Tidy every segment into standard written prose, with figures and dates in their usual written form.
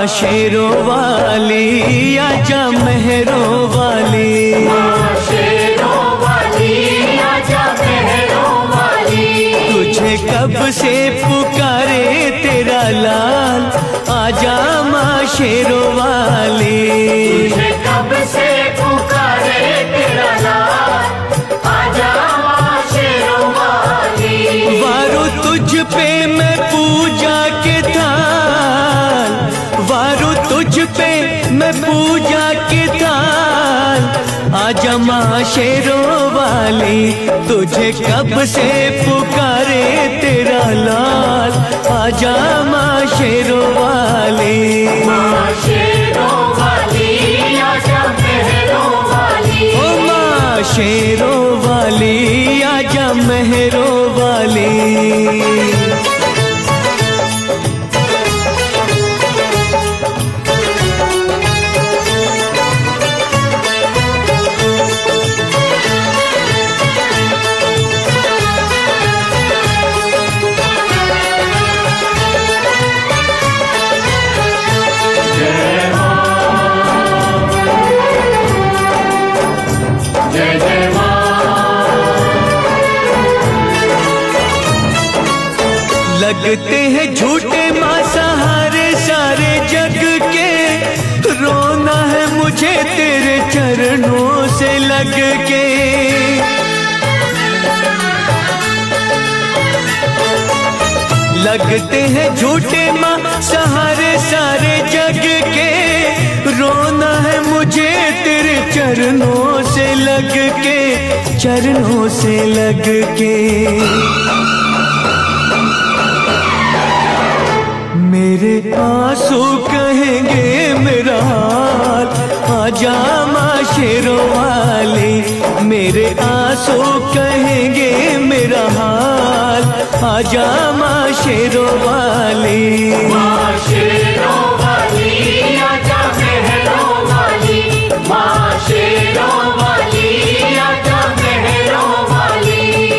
शेरों वाली आजा मेहरों वाली, शेरों वाली आजा मेहरों वाली। तुझे कब से पुकारे तेरा लाल, आजा माँ शेरों वाली। तुझे कब से पुकारे तेरा लाल, आजा माँ शेरों वाली। वारो तुझ पे मैं पूजा के थाल, वारो तुझ पे मैं पूजा के थाल, आजा माँ शेरों वाली। तुझे कब से पुकारे तेरा लाल, आजा माँ शेरों वाली। माँ शेरों वाली आजा मेहरों वाली। ओ माँ शेरों वाली आजा मेहरों वाली। लगते हैं झूठे माँ सहारे सारे जग के, रोना है मुझे तेरे चरणों से लग के। लगते हैं झूठे माँ सहारे सारे जग के, रोना है मुझे तेरे चरणों से लग के, चरणों से लग के। मेरे आंसू कहेंगे मेरा हाल, आजा माँ शेरों वाली। मेरे आंसू कहेंगे मेरा हाल, आजा माँ शेरों वाली। माँ शेरों वाली आजा मेहरों वाली। माँ शेरों वाली आजा मेहरों वाली।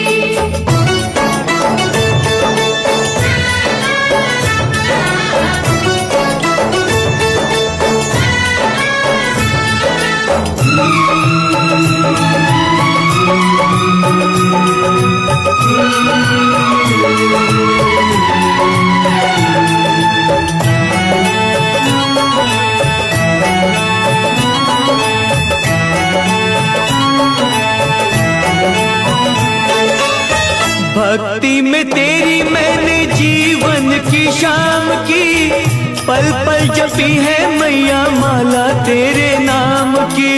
भक्ति में तेरी मैंने जीवन की शाम की, पल पल जपी है मैया माला तेरे नाम की।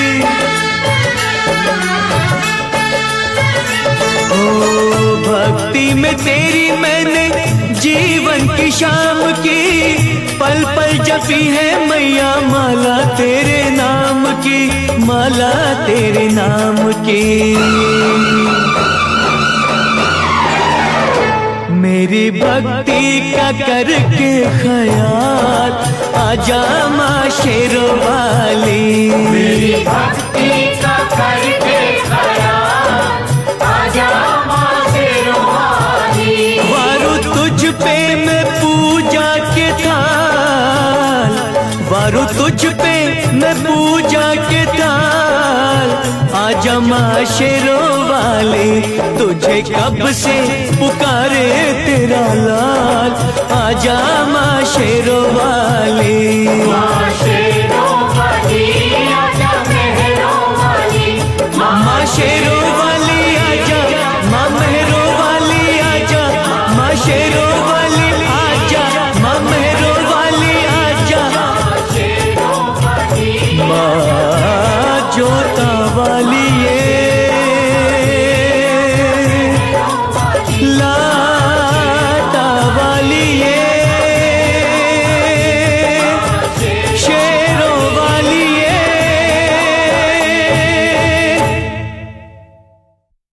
ओ भक्ति में तेरी मैंने जीवन की शाम की, पल पल जपी है मैया माला तेरे नाम की, माला तेरे नाम की। मेरी भक्ति का करके ख्याल, आजा माँ शेरों वाली। मेरी भक्ति का करके ख्याल, आजा माँ शेरों वाली। वारो तुझ पे मैं पूजा के थाल, वारो तुझ पे मैं पूजा के थाल, आजा माँ शेरों वाली। तुझे कब से पुकारे तेरा लाल, आजा माँ शेरों वाली।